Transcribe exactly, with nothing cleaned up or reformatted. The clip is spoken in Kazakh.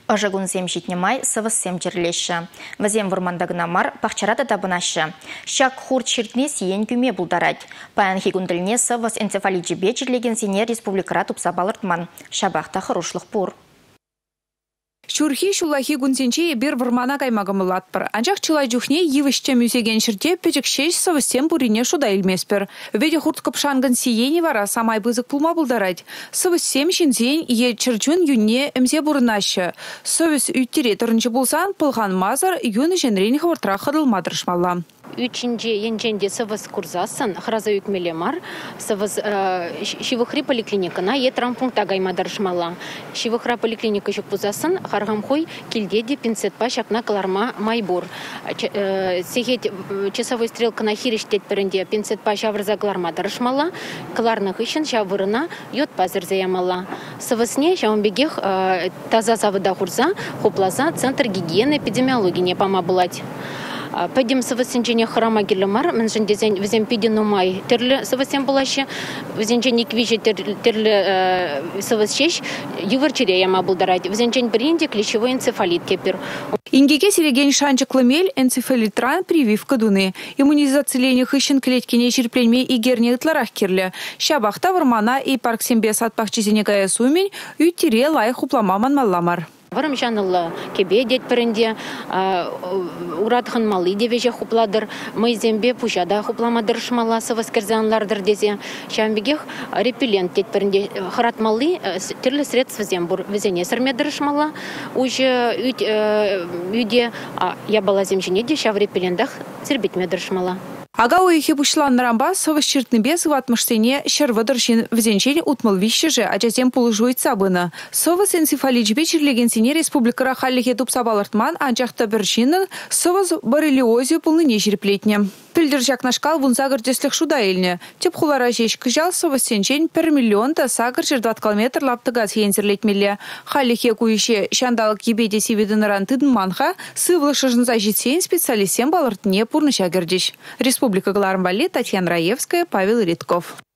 Ажагунсем житнемай сывыссем жерлеші. Вазем вұрмандагына мар пахчарата табынашы. Шак хурт шертне сиен күме бұлдарад. Паян хигунділіне сывыс энцефалиджи бечерлеген сене республикара тупса балыртман. Шабақта хорошлық бұр. Шурхи шулахи гунсенче бир вармана каймагамылатпыр. Анчах чылай жухне йывышча мюзеген шерте печек шеш сывыстем бурине шуда илмеспер. Веде хурт капшанган сиени вара самай бызык пулма булдарать. Сывыстем шинзен е чырчун юнне эмзе бурынашы. Сывыс үттере тұрынчы булсан пылған мазыр юн женрен хвартра хадылмадырышмалла. Üçüncü yençende sıvız kurzasan, hraza yükmeli mar, sıvız şivıhri poliklinikana yetram punkta gaymadarışmala. Şivıhra poliklinika şuk buzasan, hargamhoy kildedi pinsetpa şakna kalarma maybur. Sehet часовой стрелка на хириштет перенде pinsetpa şavrza kalarma darışmala, kalarna hışın şavırına yot pazır zayamala. Sıvısne şavambegeh таза завода хурза, хоплаза, центр гигиены эпидемиологии не помабулать. Пойдем совсенчение храма гелемар, мен жендезен везем пидину май. Терле совсем булаще, везенчение квижи терле совсещ, юверчере яма булдарать. Везенчень бринде клещевой энцефалит кепер. Ингеке сереген шанчыкламель энцефалитран прививка дуны. Иммунизацияление хыщен клеткине черпленме и герне ытларах кирле. Шабахта вармана и парксембе сатпахчизене гая сумень, ютире лай хупламаман малламар. Варам жанылы кебе дет перенде, уратхан малы девеже хупладыр, майзембе пужада хупламадыр шмала сываскерзанлардыр дезе. Шамбегех репеллент дет перенде, харат малы терлі средств зембур везене сырмедыр шмала. Уже үйде ябала земжене де шав репеллендах сырбетмедыр шмала. Ага уйхи бушлан нарамба сывыс чертнебе сыватмыштене шервадыршин взенчен утмал вищеже, а жазем пулыжует сабына. Сывыс энцефалиджбе черлегенсене республикара халлихе тупсабалартман анчахта біршинын сывыс боррелиозию пулныне жерплетне. Пілдіржак нашкал вун сагыр деслих шуда елне. Теп хулара жеш кыжал сывыс сенчен пер миллионта сагыр жердваткал метр лаптыгаз хензерлетмеле. Халлихе куище шандалык ебеде сивидыныран тыдынманха сывлышыжынза жетсен специалистен балыртне пурныша гердеш. Республика Галармбали, Татьяна Раевская, Павел Редков.